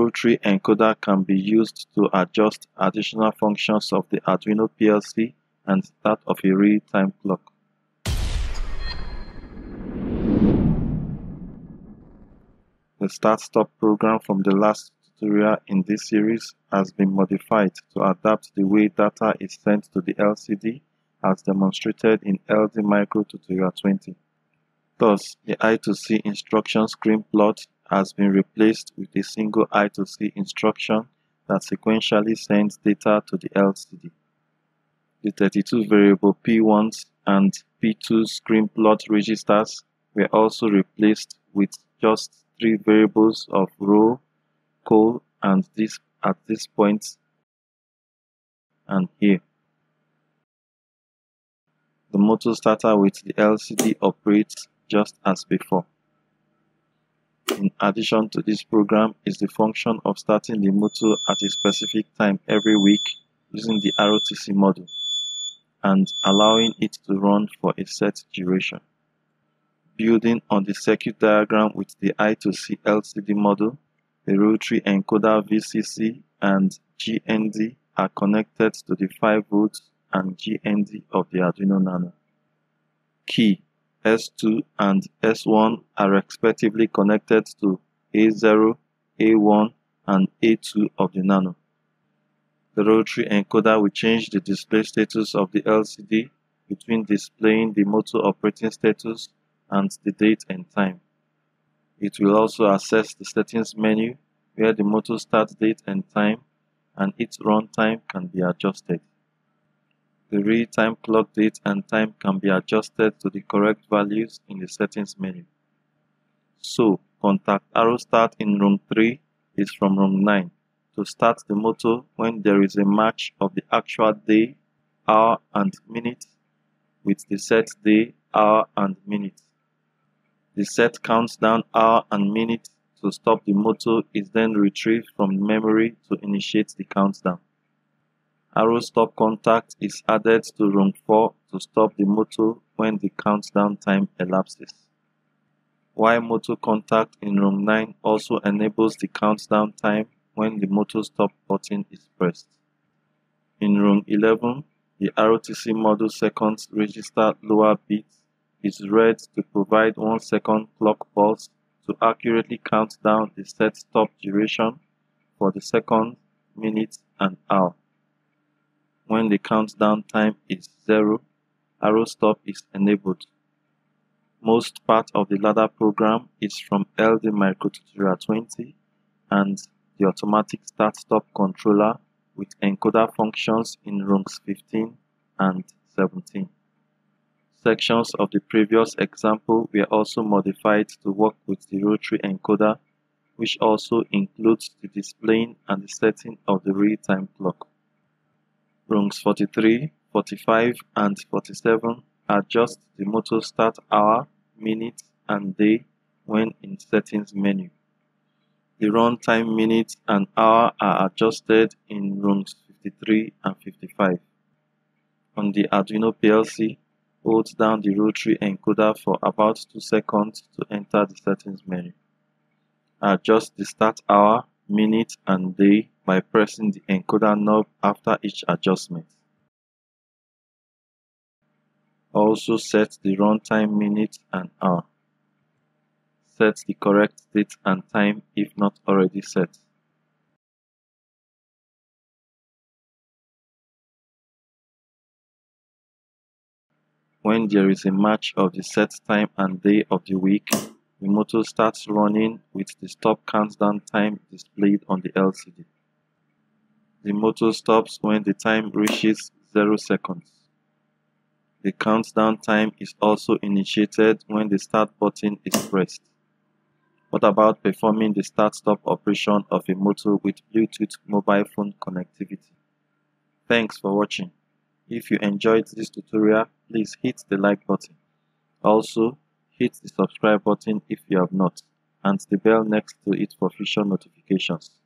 rotary encoder can be used to adjust additional functions of the Arduino PLC and that of a real-time clock. The start-stop program from the last tutorial in this series has been modified to adapt the way data is sent to the LCD as demonstrated in LD Micro Tutorial 20. Thus, the I2C instruction screen plot has been replaced with a single I2C instruction that sequentially sends data to the LCD. The 32 variable P1s and P2 screen plot registers were also replaced with just 3 variables of row, col, and this at this point and here. The motor starter with the LCD operates just as before. In addition to this program is the function of starting the motor at a specific time every week using the ROTC model and allowing it to run for a set duration. Building on the circuit diagram with the I2C LCD model, the rotary encoder VCC and GND are connected to the 5V and GND of the Arduino Nano. Key S2 and S1 are respectively connected to A0, A1, and A2 of the Nano. The rotary encoder will change the display status of the LCD between displaying the motor operating status and the date and time. It will also access the settings menu where the motor start date and time and its runtime can be adjusted. The real-time clock date and time can be adjusted to the correct values in the settings menu. So, contact arrow start in room 3 is from room 9 to start the motor when there is a match of the actual day, hour and minute with the set day, hour and minute. The set countdown hour and minute to stop the motor is then retrieved from memory to initiate the countdown. Arrow stop contact is added to room 4 to stop the motor when the countdown time elapses. While motor contact in room 9 also enables the countdown time when the motor stop button is pressed. In room 11, the ROTC model seconds register lower bit is read to provide 1 second clock pulse to accurately count down the set stop duration for the second, minute, and hour. When the countdown time is 0, arrow stop is enabled. Most part of the ladder program is from LD Micro Tutorial 20 and the automatic start-stop controller with encoder functions in rooms 15 and 17. Sections of the previous example were also modified to work with the rotary encoder, which also includes the displaying and the setting of the real-time clock. Rooms 43, 45, and 47 adjust the motor start hour, minute, and day when in settings menu. The runtime minute and hour are adjusted in rooms 53 and 55. On the Arduino PLC, hold down the rotary encoder for about 2 seconds to enter the settings menu. Adjust the start hour, minute, and day by pressing the encoder knob after each adjustment. Also set the runtime minute and hour. Set the correct date and time if not already set. When there is a match of the set time and day of the week, the motor starts running with the stop countdown time displayed on the LCD. The motor stops when the time reaches 0 seconds. The countdown time is also initiated when the start button is pressed. What about performing the start-stop operation of a motor with Bluetooth mobile phone connectivity? Thanks for watching. If you enjoyed this tutorial, please hit the like button. Also, hit the subscribe button if you have not, and the bell next to it for future notifications.